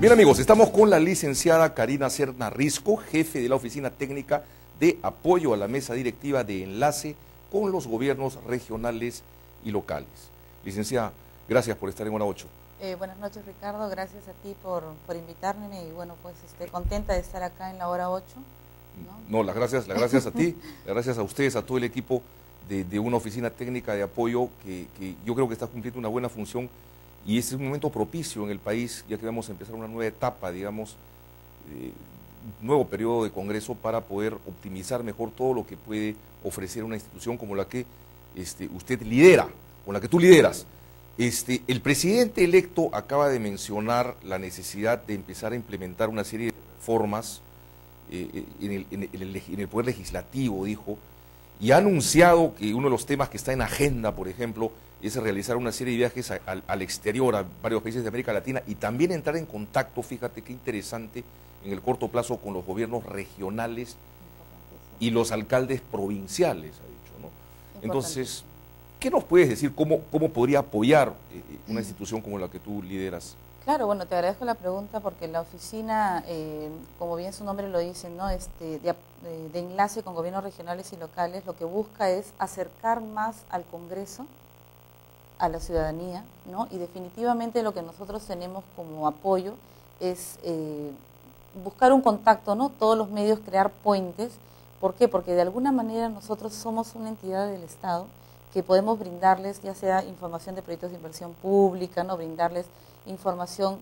Bien amigos, estamos con la licenciada Karina Serna Risco, jefe de la Oficina Técnica de Apoyo a la Mesa Directiva de Enlace con los gobiernos regionales y locales. Licenciada, gracias por estar en Hora 8. Buenas noches, Ricardo, gracias a ti por invitarme y bueno, pues contenta de estar acá en la Hora 8. No, las gracias a ti, las gracias a ustedes, a todo el equipo de una oficina técnica de apoyo que yo creo que está cumpliendo una buena función. Y este es un momento propicio en el país, ya que vamos a empezar una nueva etapa, digamos, un nuevo periodo de Congreso para poder optimizar mejor todo lo que puede ofrecer una institución como la que usted lidera, con la que tú lideras. El presidente electo acaba de mencionar la necesidad de empezar a implementar una serie de reformas en el Poder Legislativo, dijo, y ha anunciado que uno de los temas que está en agenda, por ejemplo, es realizar una serie de viajes al exterior, a varios países de América Latina, y también entrar en contacto, fíjate qué interesante, en el corto plazo con los gobiernos regionales y los alcaldes provinciales, ha dicho, ¿no? Entonces, ¿qué nos puedes decir? ¿Cómo podría apoyar una institución como la que tú lideras? Claro, bueno, te agradezco la pregunta porque la oficina, como bien su nombre lo dice, ¿no? De enlace con gobiernos regionales y locales, lo que busca es acercar más al Congreso a la ciudadanía, ¿no? Y definitivamente lo que nosotros tenemos como apoyo es buscar un contacto, ¿no? Todos los medios crear puentes. ¿Por qué? Porque de alguna manera nosotros somos una entidad del Estado que podemos brindarles ya sea información de proyectos de inversión pública, ¿no? Brindarles información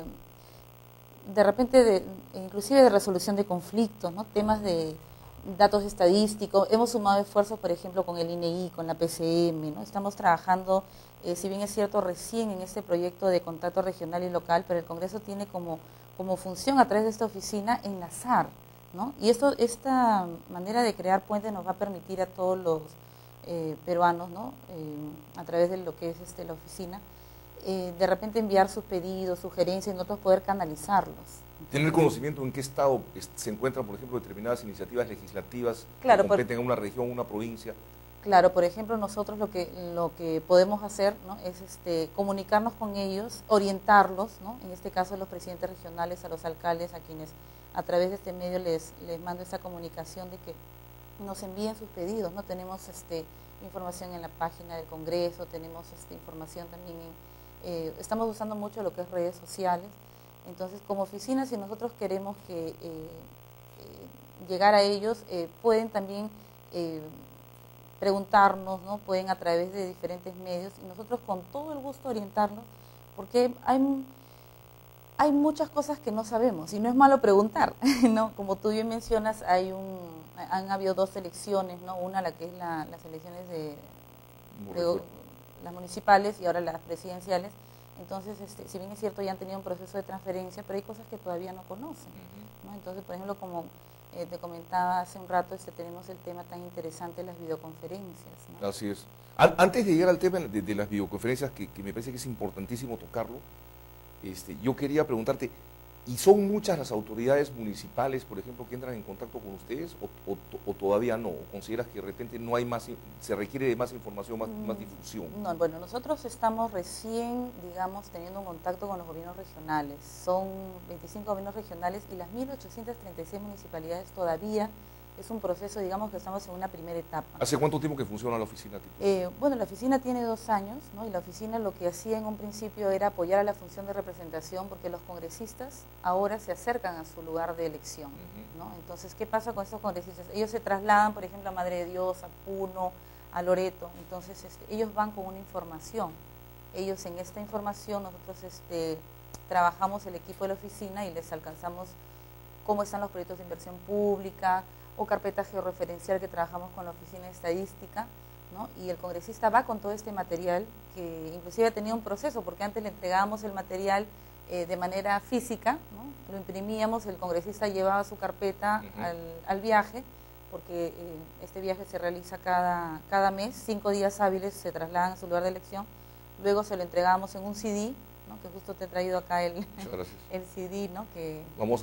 de repente inclusive de resolución de conflictos, ¿no? Temas de datos estadísticos. Hemos sumado esfuerzos, por ejemplo, con el INEI, con la PCM, ¿no? Estamos trabajando, si bien es cierto, recién en este proyecto de contacto regional y local, pero el Congreso tiene como función a través de esta oficina enlazar, ¿no? Y esta manera de crear puentes nos va a permitir a todos los peruanos, ¿no? A través de lo que es la oficina, de repente enviar sus pedidos, sugerencias y nosotros poder canalizarlos. Tener conocimiento en qué estado se encuentran, por ejemplo, determinadas iniciativas legislativas claro, que competen en una región, una provincia. Claro, por ejemplo, nosotros lo que podemos hacer, ¿no? Es comunicarnos con ellos, orientarlos, ¿no? En este caso a los presidentes regionales, a los alcaldes, a quienes a través de este medio les mando esa comunicación de que nos envíen sus pedidos, ¿no? Tenemos información en la página del Congreso, tenemos información también estamos usando mucho lo que es redes sociales. Entonces, como oficina, si nosotros queremos llegar a ellos, pueden también preguntarnos, ¿no? Pueden a través de diferentes medios y nosotros con todo el gusto orientarlos, porque hay muchas cosas que no sabemos y no es malo preguntar, ¿no? Como tú bien mencionas, han habido dos elecciones, ¿no? Una la que es las elecciones de las municipales y ahora las presidenciales. Entonces, si bien es cierto, ya han tenido un proceso de transferencia, pero hay cosas que todavía no conocen, ¿no? Entonces, por ejemplo, como te comentaba hace un rato, tenemos el tema tan interesante de las videoconferencias, ¿no? Así es. Antes de llegar al tema de las videoconferencias, que me parece que es importantísimo tocarlo, yo quería preguntarte, ¿y son muchas las autoridades municipales, por ejemplo, que entran en contacto con ustedes o todavía no? ¿O consideras que de repente no hay más, se requiere de más información, más difusión? No, bueno, nosotros estamos recién, digamos, teniendo un contacto con los gobiernos regionales. Son 25 gobiernos regionales y las 1.836 municipalidades todavía es un proceso, digamos, que estamos en una primera etapa. ¿Hace cuánto tiempo que funciona la oficina? Bueno, la oficina tiene 2 años, ¿no? Y la oficina lo que hacía en un principio era apoyar a la función de representación porque los congresistas ahora se acercan a su lugar de elección, ¿no? Entonces, ¿qué pasa con estos congresistas? Ellos se trasladan, por ejemplo, a Madre de Dios, a Puno, a Loreto. Entonces, ellos van con una información. Ellos en esta información, nosotros trabajamos el equipo de la oficina y les alcanzamos cómo están los proyectos de inversión pública, o carpeta georreferencial que trabajamos con la Oficina de Estadística, ¿no? Y el congresista va con todo este material, que inclusive ha tenido un proceso, porque antes le entregábamos el material de manera física, ¿no? Lo imprimíamos, el congresista llevaba su carpeta al viaje, porque este viaje se realiza cada mes, 5 días hábiles se trasladan a su lugar de elección, luego se lo entregábamos en un CD, ¿no? Que justo te he traído acá el CD, ¿no? Vamos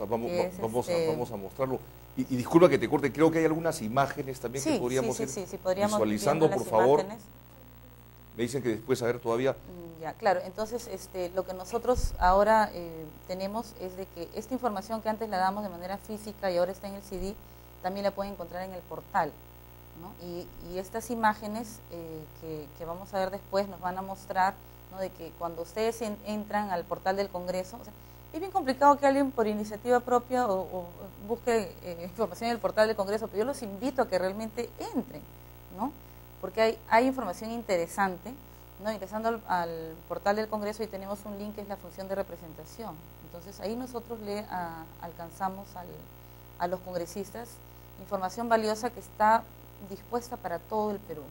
a mostrarlo. Y disculpa que te corte, creo que hay algunas imágenes también que podríamos ir visualizando, por favor. Me dicen que después, a ver, todavía... Ya, claro. Entonces, lo que nosotros ahora tenemos es de que esta información que antes la damos de manera física y ahora está en el CD, también la pueden encontrar en el portal, ¿no? Y estas imágenes que vamos a ver después nos van a mostrar, ¿no?, de que cuando ustedes entran al portal del Congreso, o sea, es bien complicado que alguien por iniciativa propia o busque información en el portal del Congreso, pero yo los invito a que realmente entren, ¿no? Porque hay información interesante, ¿no? Ingresando al portal del Congreso y tenemos un link que es la función de representación. Entonces ahí nosotros le alcanzamos a los congresistas información valiosa que está dispuesta para todo el Perú.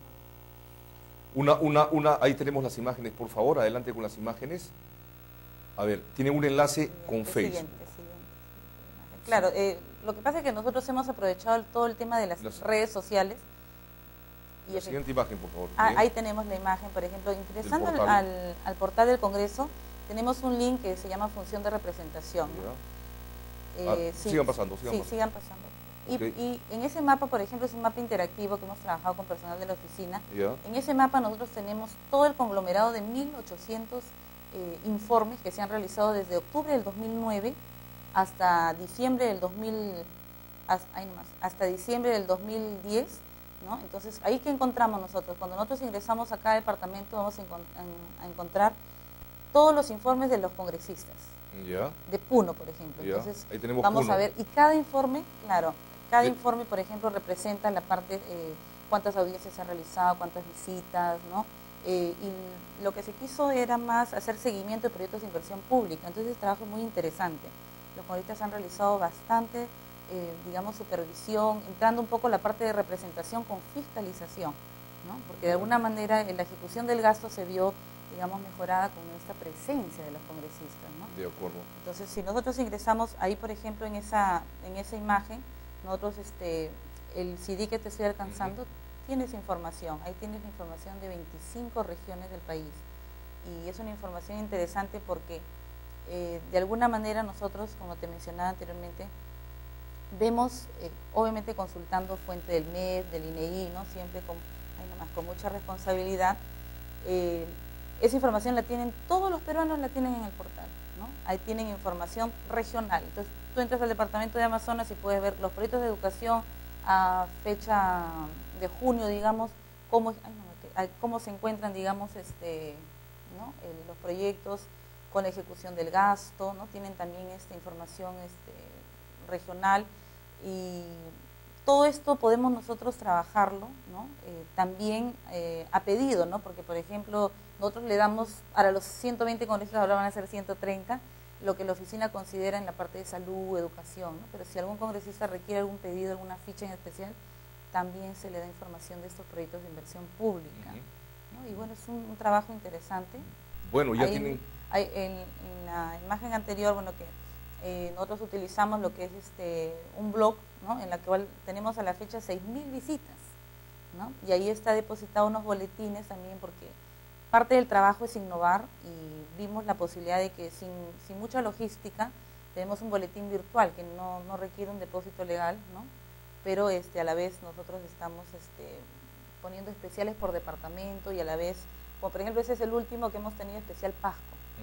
Ahí tenemos las imágenes, por favor, adelante con las imágenes. A ver, tiene un enlace con Facebook. Siguiente. Claro, lo que pasa es que nosotros hemos aprovechado todo el tema de las redes sociales. Y la siguiente imagen, por favor. Ahí tenemos la imagen, por ejemplo, ingresando al portal del Congreso, tenemos un link que se llama función de representación, ¿no? Sigan pasando. Sigan pasando. Okay. Y en ese mapa, por ejemplo, es un mapa interactivo que hemos trabajado con personal de la oficina. Yeah. En ese mapa nosotros tenemos todo el conglomerado de 1.800 informes que se han realizado desde octubre del 2009 hasta diciembre del 2010, ¿no? Entonces, ahí que encontramos nosotros, cuando nosotros ingresamos a cada departamento vamos a encontrar todos los informes de los congresistas, de Puno, por ejemplo. Entonces, ahí tenemos vamos Puno. A ver, y cada informe, claro, cada informe, por ejemplo, representa la parte, cuántas audiencias se han realizado, cuántas visitas, ¿no? Y lo que se quiso era más hacer seguimiento de proyectos de inversión pública. Entonces, el trabajo es muy interesante. Los congresistas han realizado bastante, digamos, supervisión, entrando un poco la parte de representación con fiscalización, ¿no? Porque de alguna manera la ejecución del gasto se vio, digamos, mejorada con esta presencia de los congresistas, ¿no? De acuerdo. Entonces, si nosotros ingresamos ahí, por ejemplo, en esa imagen, nosotros, el CD que te estoy alcanzando, tienes información, ahí tienes la información de 25 regiones del país. Y es una información interesante porque, de alguna manera, nosotros, como te mencionaba anteriormente, vemos, obviamente consultando fuente del MED, del INEI, ¿no? Siempre con mucha responsabilidad. Esa información la tienen, todos los peruanos la tienen en el portal, ¿no? Ahí tienen información regional. Entonces, tú entras al departamento de Amazonas y puedes ver los proyectos de educación a fecha de junio, digamos, cómo se encuentran, digamos, ¿no? Los proyectos con la ejecución del gasto, ¿no? Tienen también esta información regional, y todo esto podemos nosotros trabajarlo, ¿no? También a pedido, ¿no? Porque, por ejemplo, nosotros le damos, para los 120 congresistas, ahora van a ser 130, lo que la oficina considera en la parte de salud, educación, ¿no? Pero si algún congresista requiere algún pedido, alguna ficha en especial, también se le da información de estos proyectos de inversión pública, ¿no? Y bueno, es un trabajo interesante. Bueno, ya tienen... En la imagen anterior, bueno, que nosotros utilizamos lo que es un blog, ¿no? En la que tenemos a la fecha 6.000 visitas, ¿no? Y ahí está depositado unos boletines también, porque parte del trabajo es innovar, y vimos la posibilidad de que sin mucha logística tenemos un boletín virtual que no requiere un depósito legal, ¿no? Pero a la vez nosotros estamos poniendo especiales por departamento, y a la vez, como por ejemplo ese es el último que hemos tenido, especial Pasco.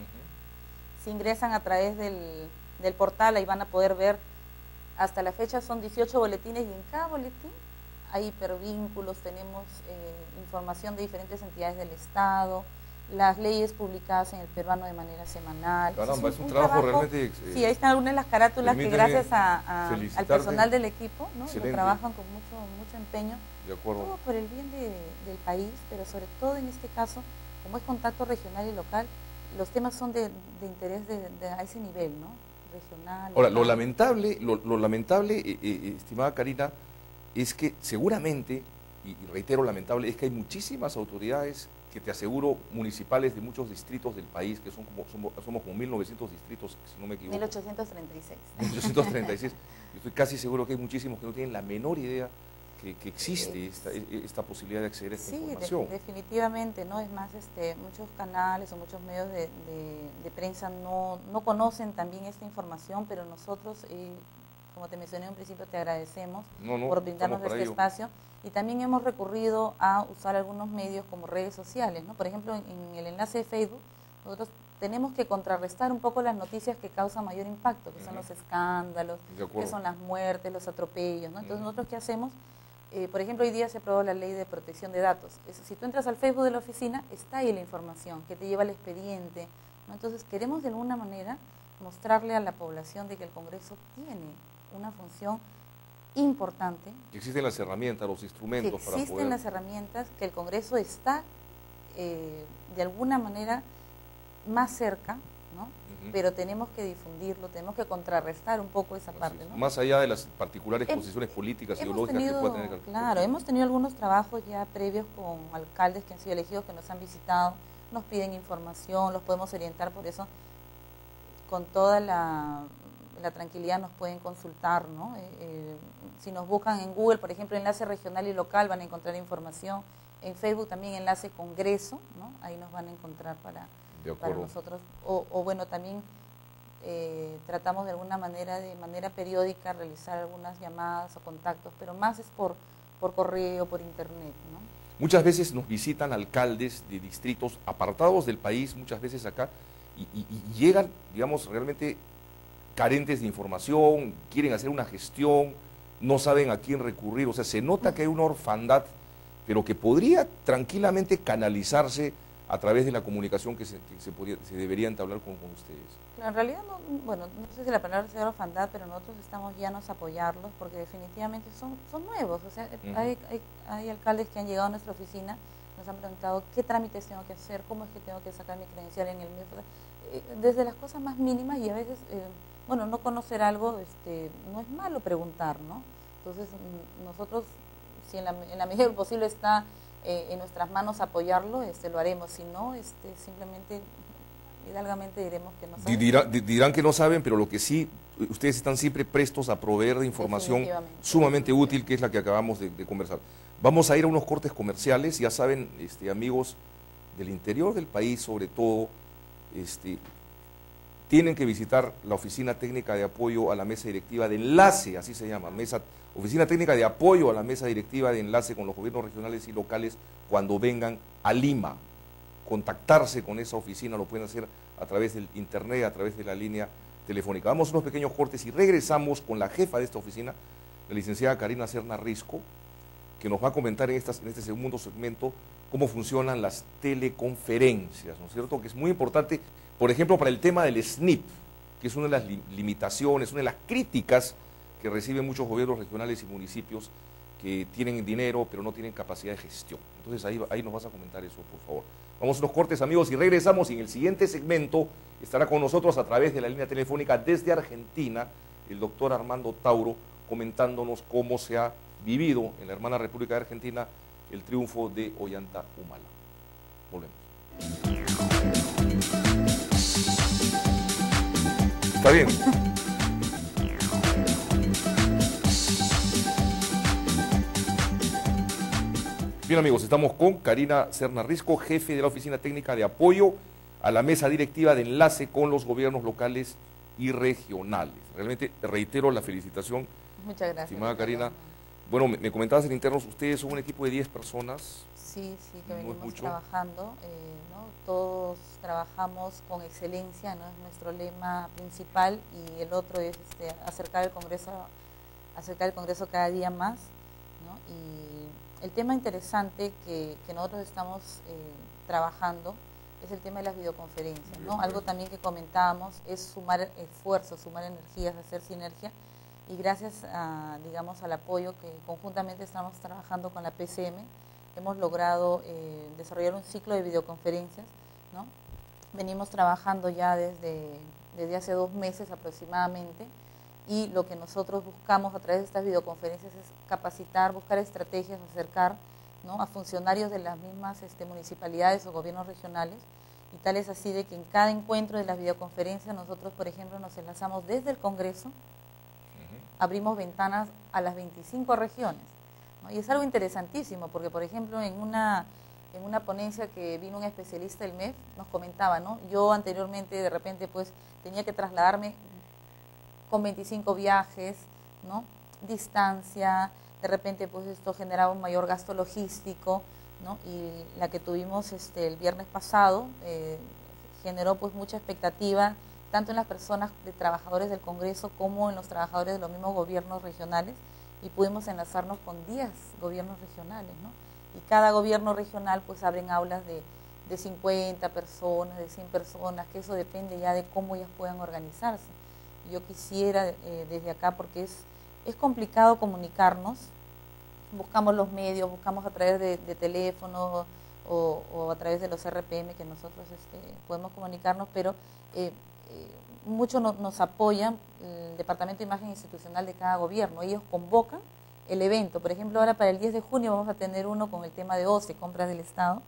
Si ingresan a través del portal, ahí van a poder ver, hasta la fecha son 18 boletines, y en cada boletín hay hipervínculos, tenemos información de diferentes entidades del Estado, las leyes publicadas en el peruano de manera semanal. Caramba, es un trabajo realmente... sí, ahí están algunas de las carátulas que gracias al personal del equipo, ¿no? Lo trabajan con mucho empeño. De acuerdo. Todo por el bien del país, pero sobre todo en este caso, como es contacto regional y local, los temas son de interés a ese nivel, ¿no? Regional. Ahora, lo lamentable, estimada Karina, es que seguramente, y reitero lamentable, es que hay muchísimas autoridades, que te aseguro, municipales de muchos distritos del país, que somos como 1.900 distritos, si no me equivoco. 1.836. 1.836. Yo estoy casi seguro que hay muchísimos que no tienen la menor idea que existe esta posibilidad de acceder a esta información. Sí, definitivamente, ¿no? Es más, muchos canales o muchos medios de prensa no conocen también esta información, pero nosotros, como te mencioné en un principio, te agradecemos por brindarnos este espacio. Y también hemos recurrido a usar algunos medios como redes sociales, ¿no? Por ejemplo, en el enlace de Facebook, nosotros tenemos que contrarrestar un poco las noticias que causan mayor impacto, que son los escándalos, que son las muertes, los atropellos, ¿no? Entonces, nosotros, ¿qué hacemos? Por ejemplo, hoy día se aprobó la ley de protección de datos. Si tú entras al Facebook de la oficina, está ahí la información que te lleva al expediente, ¿no? Entonces, queremos de alguna manera mostrarle a la población de que el Congreso tiene una función importante. Que existen las herramientas, los instrumentos para poder... Existen las herramientas, que el Congreso está de alguna manera más cerca, ¿no? Pero tenemos que difundirlo, tenemos que contrarrestar un poco esa parte, ¿no? Más allá de las particulares posiciones políticas, ideológicas que pueda tener. Claro, hemos tenido algunos trabajos ya previos con alcaldes que han sido elegidos, que nos han visitado, nos piden información, los podemos orientar, por eso con toda la tranquilidad nos pueden consultar, ¿no? Si nos buscan en Google, por ejemplo, enlace regional y local, van a encontrar información. En Facebook también enlace Congreso, ¿no? Ahí nos van a encontrar para nosotros. O bueno, también tratamos de alguna manera, de manera periódica, realizar algunas llamadas o contactos, pero más es por correo, por internet, ¿no? Muchas veces nos visitan alcaldes de distritos apartados del país, muchas veces acá, y llegan, digamos, realmente carentes de información, quieren hacer una gestión, no saben a quién recurrir, o sea, se nota que hay una orfandad, pero que podría tranquilamente canalizarse a través de la comunicación que se debería entablar con ustedes. En realidad, no sé si la palabra sea orfandad, pero nosotros estamos llanos a apoyarlos, porque definitivamente son nuevos, o sea, hay alcaldes que han llegado a nuestra oficina, nos han preguntado qué trámites tengo que hacer, cómo es que tengo que sacar mi credencial en el MIF, desde las cosas más mínimas, y a veces, no conocer algo no es malo preguntar, ¿no? Entonces, nosotros, si en la medida de lo posible está en nuestras manos apoyarlo, lo haremos. Si no, simplemente, hidalgamente diremos que no saben. Dirán que no saben, pero lo que sí, ustedes están siempre prestos a proveer de información sumamente útil, que es la que acabamos de conversar. Vamos a ir a unos cortes comerciales, ya saben, amigos del interior del país, sobre todo, tienen que visitar la Oficina Técnica de Apoyo a la Mesa Directiva de Enlace, así se llama, Oficina Técnica de Apoyo a la Mesa Directiva de Enlace con los gobiernos regionales y locales cuando vengan a Lima. Contactarse con esa oficina lo pueden hacer a través del internet, a través de la línea telefónica. Vamos a unos pequeños cortes y regresamos con la jefa de esta oficina, la licenciada Karina Serna Risco, que nos va a comentar en este segundo segmento cómo funcionan las teleconferencias, ¿no es cierto? Que es muy importante, por ejemplo, para el tema del SNIP, que es una de las limitaciones, una de las críticas que reciben muchos gobiernos regionales y municipios que tienen dinero pero no tienen capacidad de gestión. Entonces ahí nos vas a comentar eso, por favor. Vamos a unos cortes, amigos, y regresamos, y en el siguiente segmento estará con nosotros a través de la línea telefónica desde Argentina el doctor Armando Tauro, comentándonos cómo se ha vivido en la hermana República de Argentina el triunfo de Ollanta Humala. Volvemos. ¿Está bien? Bien, amigos, estamos con Karina Serna Risco, jefe de la Oficina Técnica de Apoyo a la Mesa Directiva de Enlace con los gobiernos locales y regionales. Realmente reitero la felicitación. Muchas gracias. Estimada Karina. Bueno, me comentabas en internos, ustedes son un equipo de 10 personas. Sí, que venimos trabajando, ¿no? Todos trabajamos con excelencia, ¿no? Es nuestro lema principal, y el otro es acercar el Congreso cada día más, ¿no? Y el tema interesante que nosotros estamos trabajando es el tema de las videoconferencias, ¿no? Algo también que comentábamos es sumar esfuerzos, sumar energías, hacer sinergia, y gracias al apoyo que conjuntamente estamos trabajando con la PCM, hemos logrado desarrollar un ciclo de videoconferencias, ¿no? Venimos trabajando ya desde hace 2 meses aproximadamente, y lo que nosotros buscamos a través de estas videoconferencias es capacitar, buscar estrategias, acercar, ¿no?, a funcionarios de las mismas municipalidades o gobiernos regionales, y tal es así de que en cada encuentro de las videoconferencias nosotros, por ejemplo, nos enlazamos desde el Congreso, abrimos ventanas a las 25 regiones, ¿no? Y es algo interesantísimo porque, por ejemplo, en una ponencia que vino un especialista del MEF, nos comentaba, ¿no? Yo anteriormente de repente pues tenía que trasladarme con 25 viajes, ¿no? Distancia, de repente pues esto generaba un mayor gasto logístico, ¿no? Y la que tuvimos el viernes pasado generó pues mucha expectativa, tanto en las personas de trabajadores del Congreso como en los trabajadores de los mismos gobiernos regionales, y pudimos enlazarnos con 10 gobiernos regionales, ¿no? Y cada gobierno regional pues abren aulas de 50 personas, de 100 personas, que eso depende ya de cómo ellas puedan organizarse. Yo quisiera desde acá, porque es complicado comunicarnos, buscamos los medios, buscamos a través de teléfono o a través de los RPM que nosotros podemos comunicarnos, pero mucho nos apoyan el Departamento de Imagen Institucional de cada gobierno. Ellos convocan el evento. Por ejemplo, ahora para el 10 de junio vamos a tener uno con el tema de OCE, compras del Estado.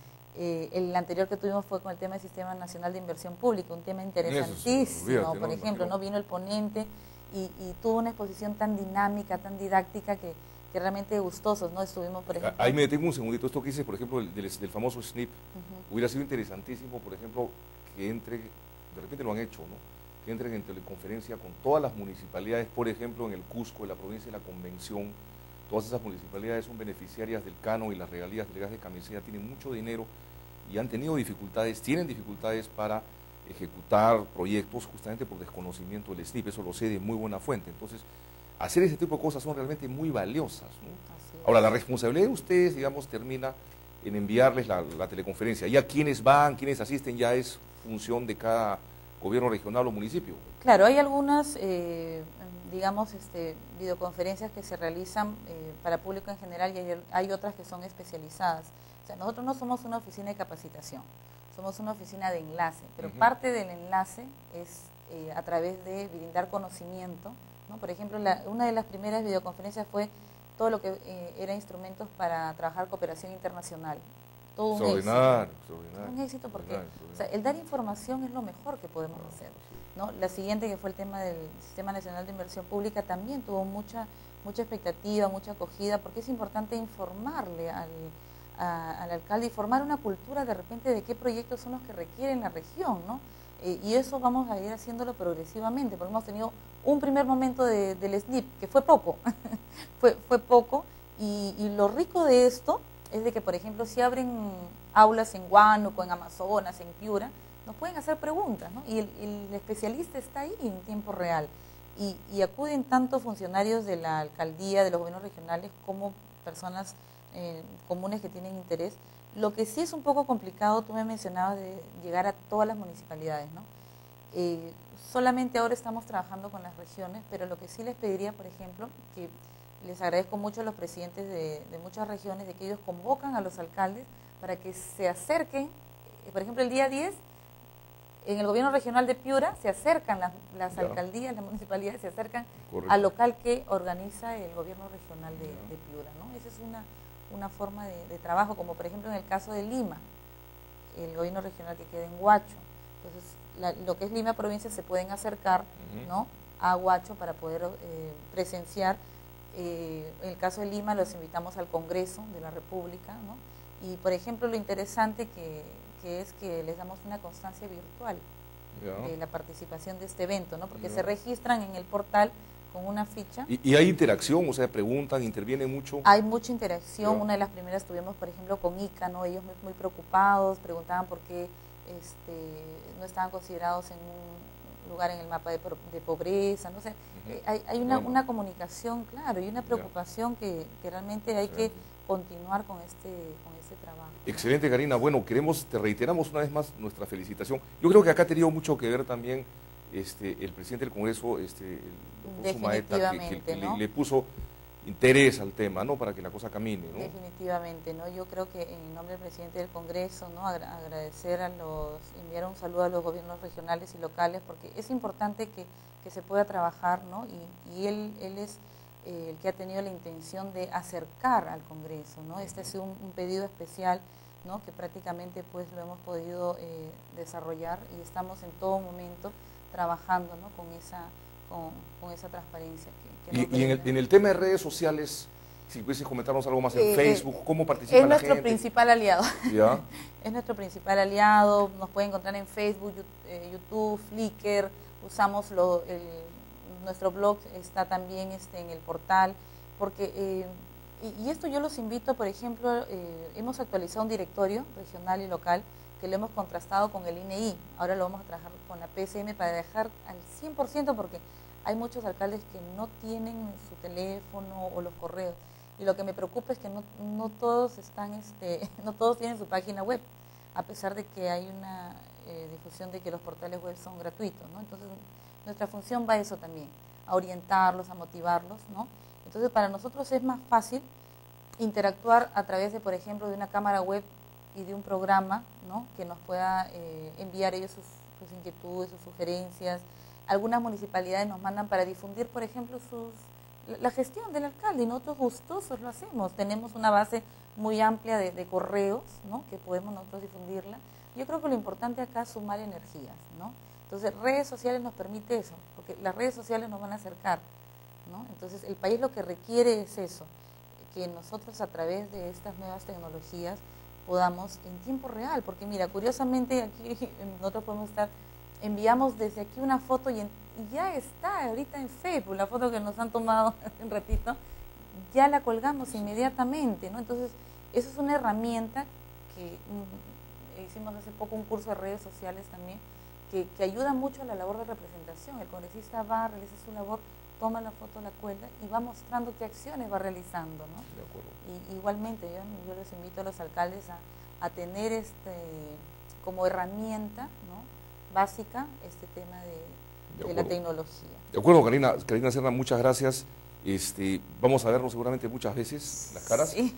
El anterior que tuvimos fue con el tema del Sistema Nacional de Inversión Pública, un tema interesantísimo. Por ejemplo, ¿no? Vino el ponente y tuvo una exposición tan dinámica, tan didáctica que realmente gustosos, ¿no? Estuvimos, por ejemplo... Ahí me detengo un segundito. Esto que dice, por ejemplo, del famoso SNIP, hubiera sido interesantísimo, por ejemplo, que entre, de repente lo han hecho, ¿no? Que entren en teleconferencia con todas las municipalidades, por ejemplo, en el Cusco, en la provincia de la Convención. Todas esas municipalidades son beneficiarias del canon y las regalías del gas de camisea, tienen mucho dinero y han tenido dificultades, tienen dificultades para ejecutar proyectos justamente por desconocimiento del SNIP, eso lo sé de muy buena fuente. Entonces, hacer ese tipo de cosas son realmente muy valiosas, ¿no? Ahora, la responsabilidad de ustedes, digamos, termina en enviarles la teleconferencia. Ya quienes van, quienes asisten, ya es función de cada gobierno regional o municipio. Claro, hay algunas, digamos, videoconferencias que se realizan para público en general y hay otras que son especializadas. O sea, nosotros no somos una oficina de capacitación, somos una oficina de enlace, pero parte del enlace es a través de brindar conocimiento, ¿no? Por ejemplo, una de las primeras videoconferencias fue todo lo que era instrumentos para trabajar cooperación internacional. Todo un éxito. Un éxito porque o sea, el dar información es lo mejor que podemos hacer, ¿no? La siguiente, que fue el tema del Sistema Nacional de Inversión Pública, también tuvo mucha expectativa, mucha acogida, porque es importante informarle al alcalde y formar una cultura de repente de qué proyectos son los que requieren la región, ¿no? Y eso vamos a ir haciéndolo progresivamente, porque hemos tenido un primer momento del SNIP, que fue poco, fue poco, y lo rico de esto es de que, por ejemplo, si abren aulas en Huánuco, en Amazonas, en Piura, nos pueden hacer preguntas, ¿no? Y el especialista está ahí en tiempo real. Y acuden tanto funcionarios de la alcaldía, de los gobiernos regionales, como personas comunes que tienen interés. Lo que sí es un poco complicado, tú me mencionabas, de llegar a todas las municipalidades, ¿no? Solamente ahora estamos trabajando con las regiones, pero lo que sí les pediría, por ejemplo, que les agradezco mucho a los presidentes de muchas regiones, de que ellos convocan a los alcaldes para que se acerquen. Por ejemplo, el día 10, en el gobierno regional de Piura, se acercan las alcaldías, las municipalidades, se acercan al local que organiza el gobierno regional de Piura, ¿no? Esa es una forma de trabajo, como por ejemplo en el caso de Lima, el gobierno regional que queda en Huacho. Entonces, lo que es Lima provincia se pueden acercar, ¿no?, a Huacho para poder presenciar. En el caso de Lima los invitamos al Congreso de la República, ¿no? Y por ejemplo lo interesante que es que les damos una constancia virtual de la participación de este evento, ¿no? Porque se registran en el portal con una ficha. ¿Y hay interacción? O sea, preguntan, intervienen mucho. Hay mucha interacción. Una de las primeras tuvimos, por ejemplo, con ICA, ¿no? Ellos muy preocupados, preguntaban por qué no estaban considerados en un lugar en el mapa de pobreza, no sé. Hay una comunicación, claro, y una preocupación que realmente hay que continuar con este trabajo. Excelente, Karina. Bueno, te reiteramos una vez más nuestra felicitación. Yo creo que acá ha tenido mucho que ver también el presidente del Congreso, el doctor Sumaeta, que ¿no? le puso interés al tema, ¿no?, para que la cosa camine, ¿no? Definitivamente, ¿no? Yo creo que en nombre del presidente del Congreso, ¿no?, enviar un saludo a los gobiernos regionales y locales, porque es importante que se pueda trabajar, ¿no? Y él es el que ha tenido la intención de acercar al Congreso, ¿no? Este ha sido un pedido especial, ¿no?, que prácticamente pues lo hemos podido desarrollar y estamos en todo momento trabajando, ¿no?, con esa transparencia y en el tema de redes sociales, si pudieses comentarnos algo más en Facebook, ¿cómo participa la gente? Es nuestro principal aliado. ¿Ya? Es nuestro principal aliado. Nos pueden encontrar en Facebook, YouTube, Flickr. Usamos nuestro blog, está también en el portal. porque, y esto yo los invito, por ejemplo, hemos actualizado un directorio regional y local que lo hemos contrastado con el INEI, ahora lo vamos a trabajar con la PSM para dejar al 100%, porque hay muchos alcaldes que no tienen su teléfono o los correos, y lo que me preocupa es que no todos están, no todos tienen su página web, a pesar de que hay una difusión de que los portales web son gratuitos, ¿no? Entonces, nuestra función va a eso también, a orientarlos, a motivarlos, ¿no? Entonces, para nosotros es más fácil interactuar a través de, por ejemplo, de una cámara web y de un programa, ¿no?, que nos pueda enviar ellos sus inquietudes, sus sugerencias. Algunas municipalidades nos mandan para difundir, por ejemplo, la gestión del alcalde, y nosotros gustosos lo hacemos. Tenemos una base muy amplia de correos, ¿no?, que podemos nosotros difundirla. Yo creo que lo importante acá es sumar energías, ¿no? Entonces, redes sociales nos permite eso, porque las redes sociales nos van a acercar, ¿no? Entonces, el país lo que requiere es eso, que nosotros a través de estas nuevas tecnologías podamos en tiempo real, porque mira, curiosamente aquí nosotros podemos enviamos desde aquí una foto y ya está ahorita en Facebook, la foto que nos han tomado un ratito, ya la colgamos inmediatamente, ¿no? Entonces, eso es una herramienta que hicimos hace poco un curso de redes sociales también, que ayuda mucho a la labor de representación. El congresista va, realiza su labor, toma la foto, la cuelga y va mostrando qué acciones va realizando, ¿no? De acuerdo. Y igualmente yo les invito a los alcaldes a tener como herramienta, ¿no?, básica este tema de la tecnología. De acuerdo, Karina Serna, muchas gracias. Vamos a vernos seguramente muchas veces las caras, sí,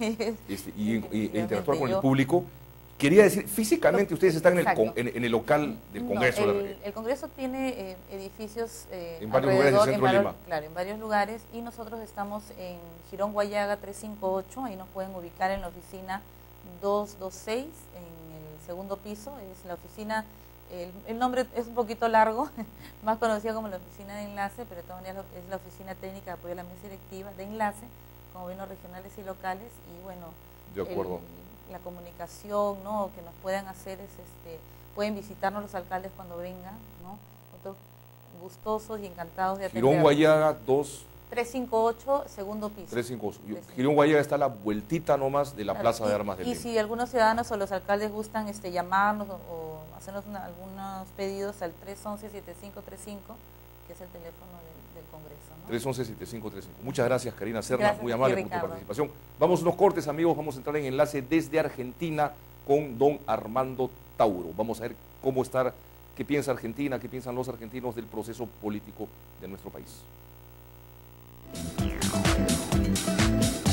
e interactuar con el público. Quería decir, físicamente ustedes están en el local del Congreso. No, el Congreso tiene edificios en varios lugares del centro de Lima. Claro, en varios lugares, y nosotros estamos en Girón Guayaga 358, ahí nos pueden ubicar en la oficina 226, en el segundo piso, es la oficina, el nombre es un poquito largo, más conocida como la oficina de enlace, pero de todas maneras es la oficina técnica de apoyo a la mesa directiva de enlace, con gobiernos regionales y locales, y bueno, de acuerdo. La comunicación, ¿no?, que nos puedan hacer es, pueden visitarnos los alcaldes cuando vengan, ¿no? Nosotros gustosos y encantados de atender. Girón Guayaga 358, segundo piso. 358. Girón Guayaga está a la vueltita nomás de la Plaza de Armas de Lima. Y si algunos ciudadanos o los alcaldes gustan llamarnos o hacernos algunos pedidos al 311-7535, que es el teléfono del Congreso, ¿no? 311-7535. Muchas gracias, Karina Serna, muy amable por tu Ricardo. participación. Vamos a unos cortes, amigos, vamos a entrar en enlace desde Argentina con don Armando Tauro. Vamos a ver qué piensa Argentina, qué piensan los argentinos del proceso político de nuestro país.